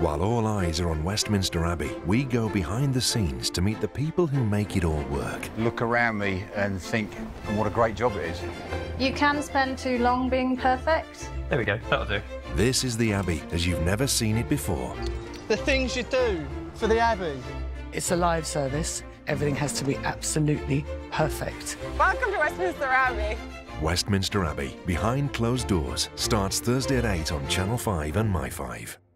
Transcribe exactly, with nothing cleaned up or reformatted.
While all eyes are on Westminster Abbey, we go behind the scenes to meet the people who make it all work. Look around me and think what a great job it is. You can spend too long being perfect. There we go, that'll do. This is the Abbey as you've never seen it before. The things you do for the Abbey. It's a live service. Everything has to be absolutely perfect. Welcome to Westminster Abbey. Westminster Abbey, Behind Closed Doors, starts Thursday at eight on Channel five and My five.